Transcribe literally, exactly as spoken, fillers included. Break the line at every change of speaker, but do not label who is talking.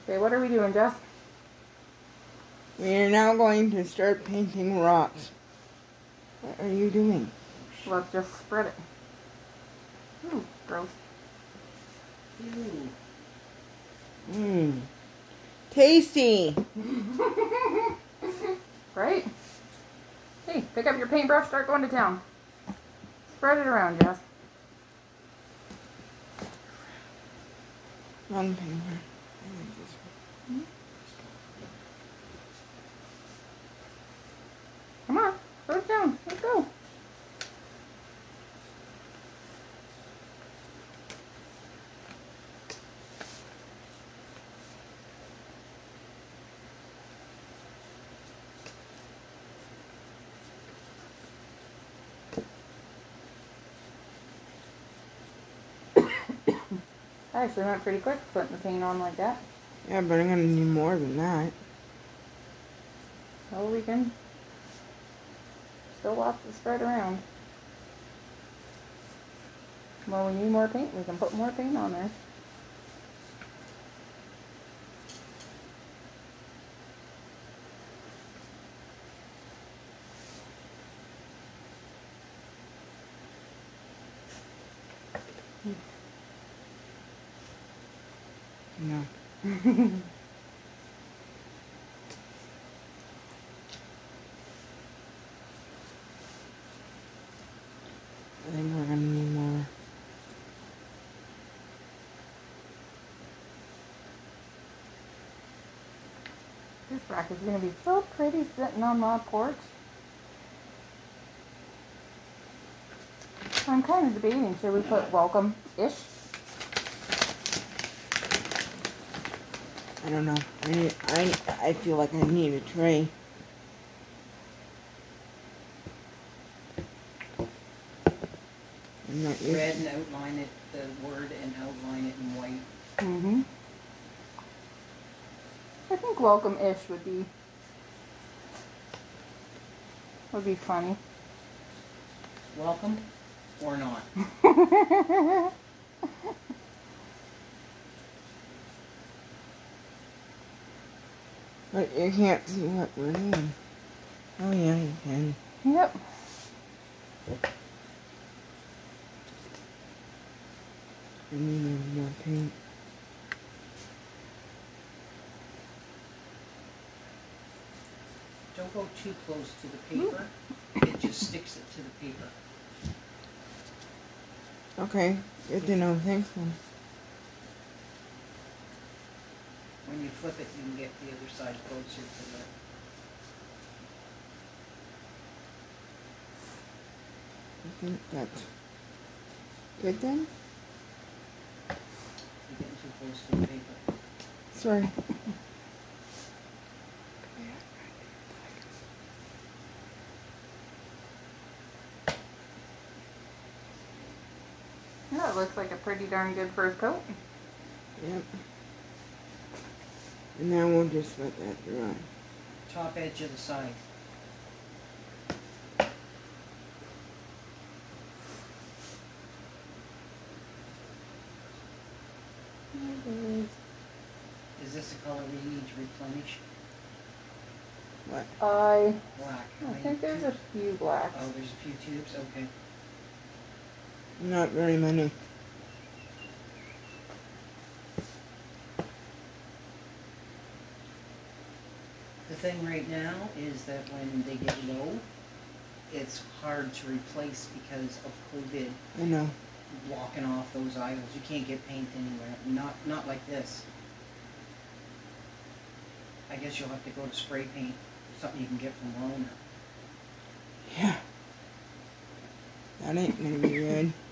Okay, what are we doing, Jess?
We are now going to start painting rocks. What are you doing?
Let's just spread it. Ooh, gross.
Ooh. Mmm. Tasty.
Right? Hey, pick up your paintbrush, start going to town. Spread it around, Jess.
Wrong paintbrush.
Come on, put it down. Let's go. I actually went pretty quick putting the paint on like that.
Yeah, but I'm going to need more than that.
Oh, we can still lots to spread around. Well, we need more paint. We can put more paint on there.
No. I think we're going to need more.
This rack is going to be so pretty sitting on my porch. I'm kind of debating, should we put welcome-ish?
I don't know. I need, I I feel like I need a tray. I'm not used
Red and outline it, the word, and outline it in white.
Mm-hmm. I think welcome-ish would be would be funny.
Welcome or not.
But you can't see what we're doing. Oh yeah, you can.
Yep.
I need more paint.
Don't go too close to the paper. It just sticks it to the paper.
Okay, good to know. Thanks, Mom.
When you flip it, you can get the other side closer to the...
I think that's good then?
You're getting too close to the paper.
Sorry.
Yeah, it looks like a pretty darn good first coat.
Yep. And now we'll just let that dry.
Top edge of the side. Is this a color we need to replenish?
What?
I
Black.
I think there's a few blacks.
Oh, there's a few tubes? Okay.
Not very many.
The thing right now is that when they get low, it's hard to replace because of COVID
I know.
blocking off those aisles. You can't get paint anywhere. Not not like this. I guess you'll have to go to spray paint, something you can get from Rona.
Yeah. That ain't gonna be good.